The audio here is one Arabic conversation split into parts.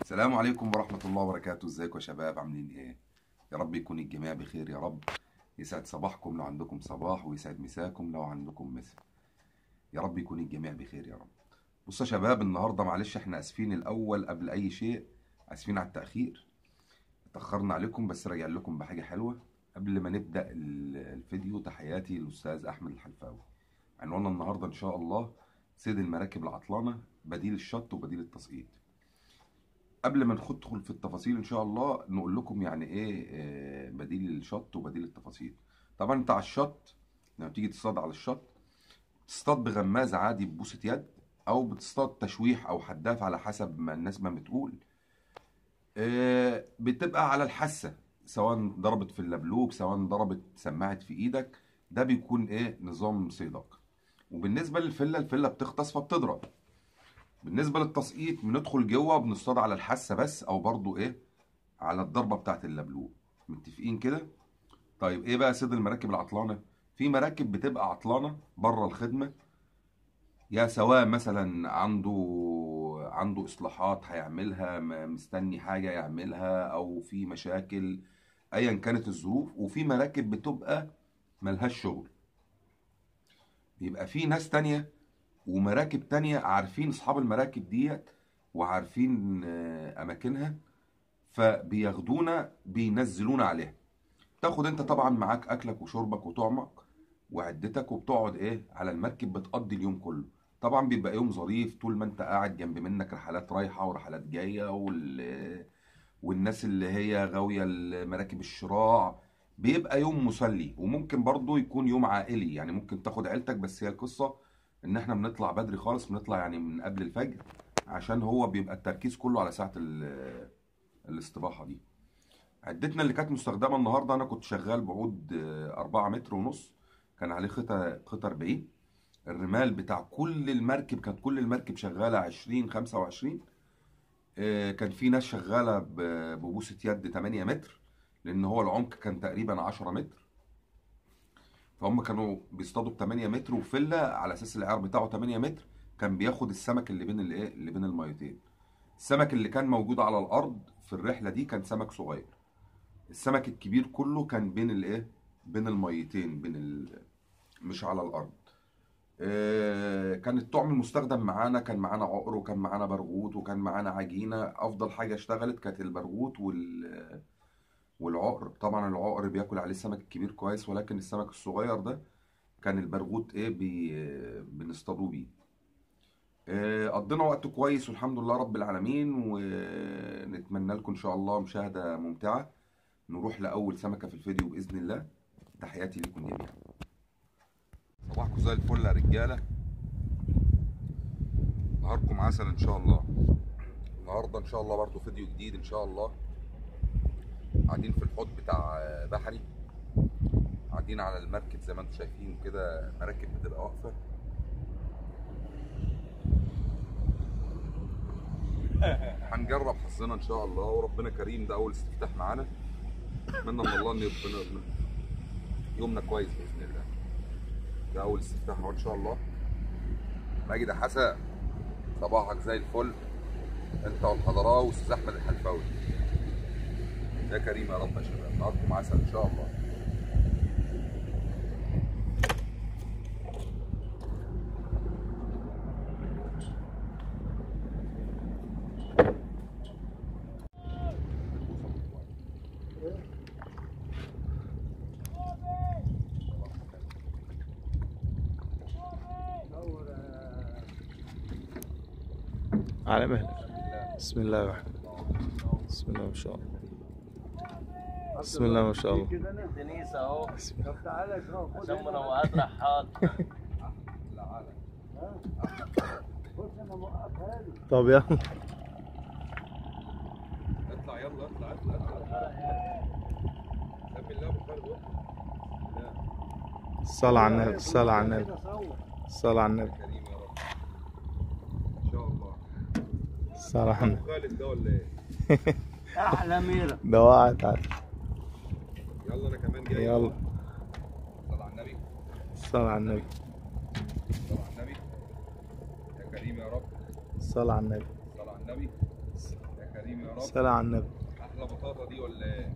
السلام عليكم ورحمة الله وبركاته. ازيكم يا شباب، عاملين ايه؟ يا رب يكون الجميع بخير يا رب. يسعد صباحكم لو عندكم صباح، ويسعد مساكم لو عندكم مساء. يا رب يكون الجميع بخير يا رب. بصوا يا شباب، النهاردة معلش احنا اسفين الاول قبل اي شيء، اسفين على التأخير. اتأخرنا عليكم، بس راجع لكم بحاجة حلوة. قبل ما نبدأ الفيديو، تحياتي للأستاذ أحمد الحلفاوي. عنواننا النهاردة إن شاء الله صيد المراكب العطلانة، بديل الشط وبديل التسقيط. قبل ما ندخل في التفاصيل ان شاء الله نقول لكم يعني ايه بديل الشط وبديل التفاصيل. طبعا انت على الشط لما تيجي تصطاد على الشط، تصطاد بغماز عادي ببوسة يد، او بتصطاد تشويح او حداف على حسب ما الناس ما بتقول. بتبقى على الحاسة، سواء ضربت في اللبلوب سواء ضربت سماعت في ايدك، ده بيكون ايه نظام صيدك. وبالنسبة للفلة، الفلة بتغطس فبتضرب. بالنسبة للتسقيط بندخل جوه بنصطاد على الحاسة بس، او برضو ايه على الضربة بتاعت اللبلوب. متفقين كده؟ طيب ايه بقى صيد المراكب العطلانة؟ في مراكب بتبقى عطلانة بره الخدمة، يا سواء مثلا عنده اصلاحات هيعملها، مستني حاجة يعملها، او في مشاكل، ايا كانت الظروف. وفي مراكب بتبقى ملهاش شغل، بيبقى في ناس تانية ومراكب تانية عارفين اصحاب المراكب ديت، وعارفين اماكنها، فبياخدونا بينزلونا عليها. تاخد انت طبعا معاك اكلك وشربك وطعمك وعدتك، وبتقعد ايه على المركب، بتقضي اليوم كله. طبعا بيبقى يوم ظريف طول ما انت قاعد، جنب منك رحلات رايحة ورحلات جاية، والناس اللي هي غاوية المراكب الشراع. بيبقى يوم مسلي، وممكن برضو يكون يوم عائلي، يعني ممكن تاخد عيلتك. بس هي القصة ان احنا بنطلع بدري خالص، بنطلع يعني من قبل الفجر، عشان هو بيبقى التركيز كله على ساعة الاستباحة دي. عدتنا اللي كانت مستخدمه النهارده، انا كنت شغال بعود 4 متر ونص، كان عليه خيط 40. الرمال بتاع كل المركب، كانت كل المركب شغاله 20 25. كان في ناس شغاله ببوسه يد 8 متر، لان هو العمق كان تقريبا 10 متر. فهم كانوا بيصطادوا ب 8 متر، وفله على اساس العيار بتاعه 8 متر، كان بياخد السمك اللي بين الايه اللي بين الميتين. السمك اللي كان موجود على الارض في الرحله دي كان سمك صغير. السمك الكبير كله كان بين الايه بين الميتين، مش على الارض. كان الطعم المستخدم معانا، كان معانا عقر، وكان معانا برغوت، وكان معانا عجينه. افضل حاجه اشتغلت كانت البرغوت والعقر. طبعا العقر بياكل عليه السمك الكبير كويس، ولكن السمك الصغير ده كان البرغوت ايه بنصطادوه بيه. قضينا وقت كويس والحمد لله رب العالمين، ونتمنى لكم ان شاء الله مشاهده ممتعه. نروح لأول سمكة في الفيديو بإذن الله. تحياتي لكم جميعا. صباحكم زي الفل يا رجالة، نهاركم عسل إن شاء الله. النهاردة إن شاء الله برضو فيديو جديد إن شاء الله. قاعدين في الحوض بتاع بحري، قاعدين على المركب زي ما انتم شايفين كده، مراكب بتبقى واقفة. هنجرب حظنا إن شاء الله، وربنا كريم. ده أول استفتاح معانا، أتمنى من الله إن يبقى يومنا كويس بإذن الله. ده أول استفتاح إن شاء الله. ماجد يا حسن، صباحك زي الفل انت والحضراوي واستاذ احمد الحلفاوي. يا كريم يا رب يا شباب، نهاركم عسل ان شاء الله. على مهلك. بسم الله الرحمن الرحيم. بسم الله ما شاء الله. بسم الله ما شاء الله. دنيس اهو. طب تعالى اشرب عشان منوعات رحال. بص انا موقفها لي. طب يلا اطلع يلا، اطلع. سمي الله بالخير. الصلاة على النبي، الصلاة على النبي، الصلاة على النبي. كريم يا رب ان شاء الله. الصلاة على النبي. خالد ده ولا ايه؟ احلى ميرة. ده وقعت على. يلا انا كمان جاي. يلا صلى على النبي، الصلاة على النبي، صلى على النبي. يا كريم يا رب، الصلاة على النبي. صلى على النبي. يا كريم رب. صلاة على النبي. احلى بطاطا دي ولا ايه؟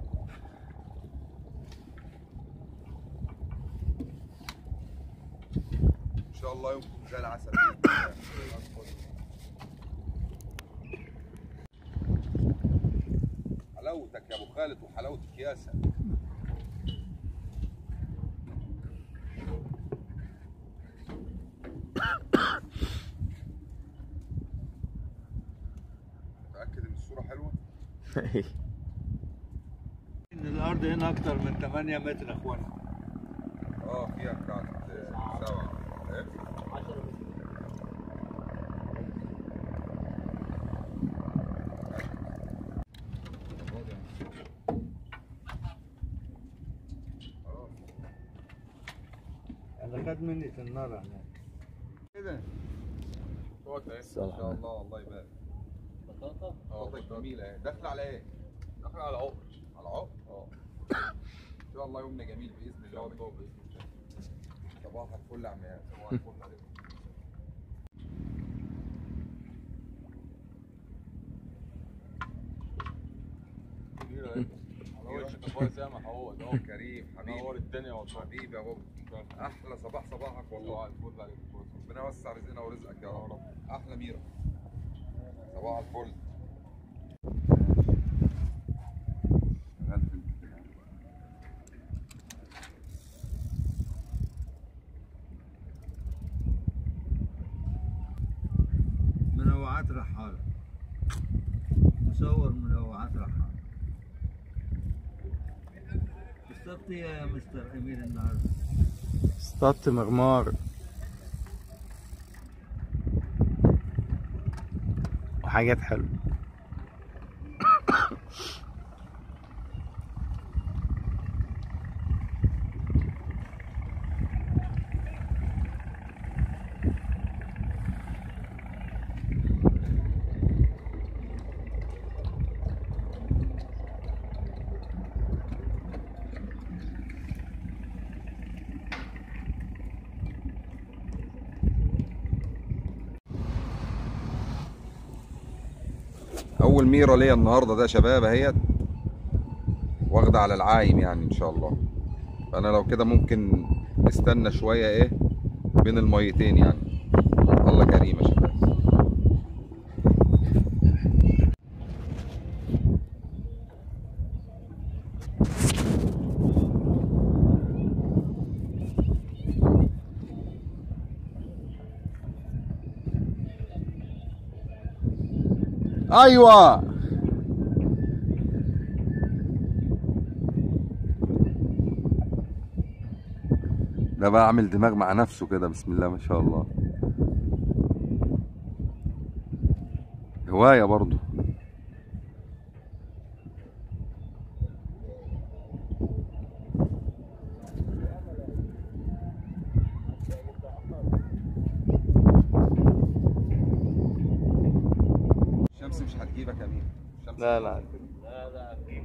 ان شاء الله يومكم زي العسل بإذن الله. حلاوتك يا ابو خالد وحلاوتك ياسر. متأكد ان الصورة حلوة؟ ان الارض هنا اكتر من 8 متر يا اخوانا. فيها بتاعت 7 ايه؟ انا خد مني في النار هناك كده. ما صلاة شاء الله الله يبارك. بطاطا بطاطا جميلة اهي. داخلة على ايه؟ داخلة على عقر. على عقر؟ ان شاء الله يومنا جميل باذن الله. باذن الله. صباح الفل يا عم اياد. صباح الفل عليكم. كريم حبيبي. نور الدنيا والله. حبيبي يا بابا. احلى صباحك والله. الفل عليك. ربنا يوسع رزقنا ورزقك يا رب. احلى ميرا. صباح الفل. منوعات رحالة. مصور منوعات رحالة. اصطدت يا مستر امير النهارده؟ اصطدت مغمار وحاجات حلوة. اول ميرا ليا النهارده ده شباب اهيت، واخده على العايم يعني ان شاء الله. فانا لو كده ممكن نستنى شويه ايه بين الميتين يعني. الله كريم يا شباب. ايوه ده بقى عامل دماغ مع نفسه كده. بسم الله ما شاء الله. هواية برضو. الشمس مش هتجيبك يا مين؟ الشمس لا لا لا اكيد.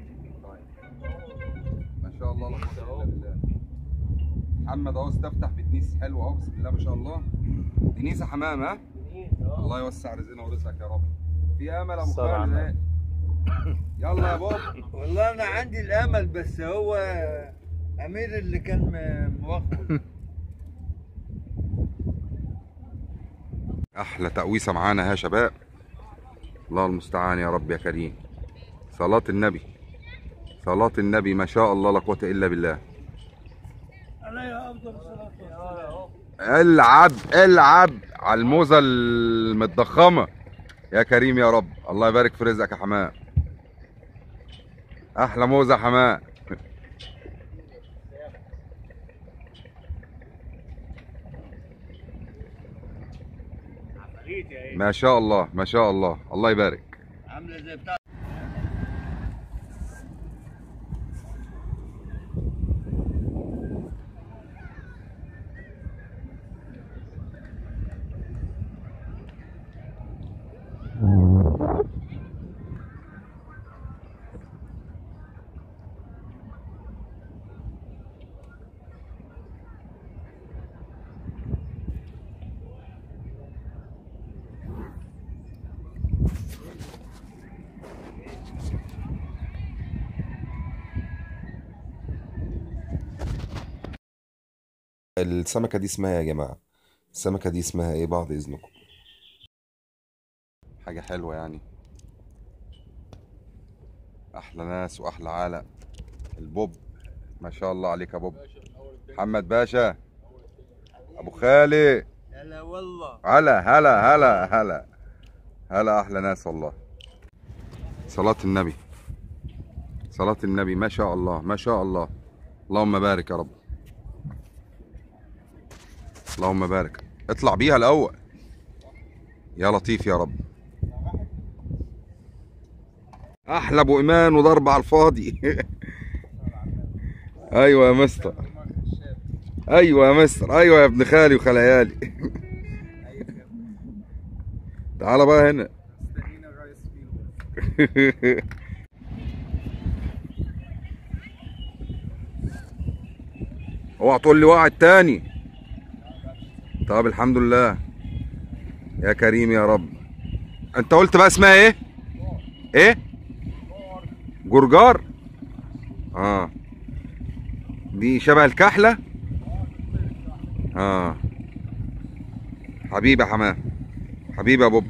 ما شاء الله لا قوة الا بالله. محمد اهو استفتح بتنيس حلو اهو. بسم الله ما شاء الله. دنيسة حمام ها؟ الله يوسع رزقنا ورزقك يا رب. في امل يا ابو خالد ايه؟ يلا يا بابا. والله انا عندي الامل، بس هو امير اللي كان موخر. احلى تقويسه معانا يا شباب. الله المستعان يا رب يا كريم. صلاة النبي. صلاة النبي ما شاء الله لا قوة الا بالله. عليها افضل الصلاه والسلام. العب على الموزة المتضخمة يا كريم يا رب. الله يبارك في رزقك يا حمام. احلى موزة حمام. ما شاء الله ما شاء الله الله يبارك. عامله زي بتاع السمكة دي اسمها يا جماعة، السمكة دي اسمها ايه بعد اذنكم؟ حاجة حلوة يعني. احلى ناس واحلى عالق. البوب، ما شاء الله عليك يا بوب. محمد باشا، ابو خالي. هلا والله. هلا هلا هلا هلا هلا، احلى ناس والله. صلاة النبي، صلاة النبي، ما شاء الله ما شاء الله. اللهم بارك يا رب، اللهم بارك. اطلع بيها الاول يا لطيف يا رب. احلى ابو ايمان وضرب على الفاضي. ايوه يا مستر، ايوه يا مستر، ايوه يا ابن خالي وخليالي. تعال بقى هنا. اوعى تقول لي وقع التاني. طب الحمد لله يا كريم يا رب. انت قلت بقى اسمها ايه؟ ايه؟ جرجار. اه، دي شبه الكحلة. اه، حبيبي يا حمام، حبيبي يا بوب.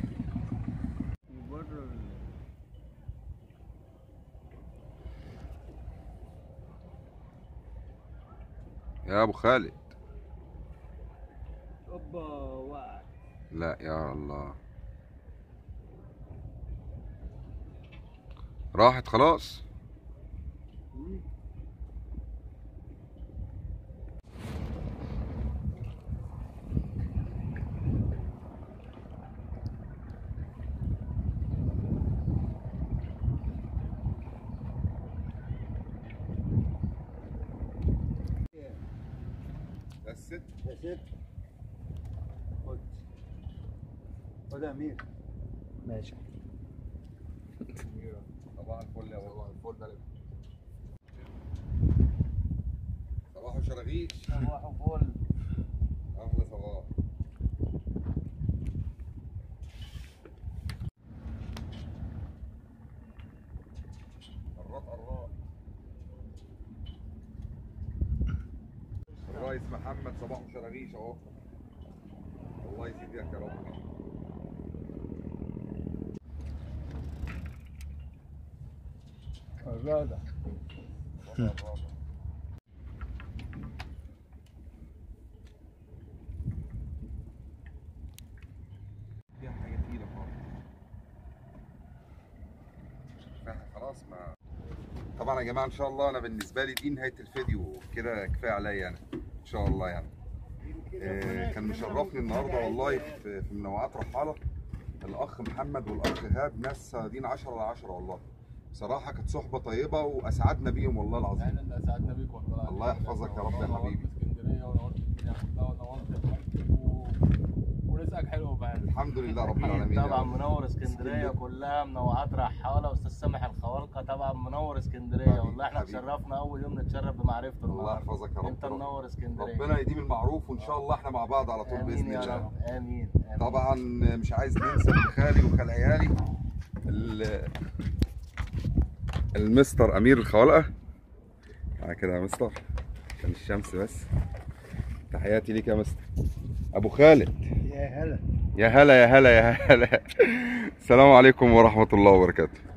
يا ابو خالد. اوبا وقع. لا يا الله، راحت خلاص. بس يا ست خد، خد يا امير. ماشي. صباح الفل يا صباح الفل عليكم. صباح وشراغيش. صباح الفل. احلى صباح. قرات الرئيس محمد صباح وشراغيش اهو. الله يزيدك يا رب. الرادة. فيها حاجة تقيلة خالص. خلاص. ما طبعا يا جماعة ان شاء الله انا بالنسبة لي دي نهاية الفيديو كده، كفاية عليا انا ان شاء الله يعني. كان مشرفني النهارده والله في منوعات رحالة الاخ محمد والاخ ايهاب، ناس صيادين 10 على 10 والله. بصراحة كانت صحبة طيبة واسعدنا بيهم والله العظيم. احنا اللي اسعدنا بيك والله. الله يحفظك يا رب يا حبيبي. اسكندريه ونورت الدنيا كلها ونورت المركب ورزقك حلو بقى. الحمد لله رب العالمين. يا طبعا رب. منور اسكندريه كلها، منوعات رحاله واستاذ سامح الخوالقه طبعا منور اسكندريه والله. احنا حبيبي. اتشرفنا اول يوم نتشرف بمعرفته الله النهارده. يحفظك يا رب. انت منور اسكندريه. ربنا يديم المعروف وان شاء الله احنا مع بعض على طول امين باذن يا الله. رب. امين. طبعا مش عايز ننسى ابن خالي وخالعيالي المستر امير الخوالقه. تعالى كده يا مستر عشان الشمس بس. تحياتي ليك يا مستر ابو خالد. يا هلا. يا هلا يا هلا يا هلا. السلام عليكم ورحمه الله وبركاته.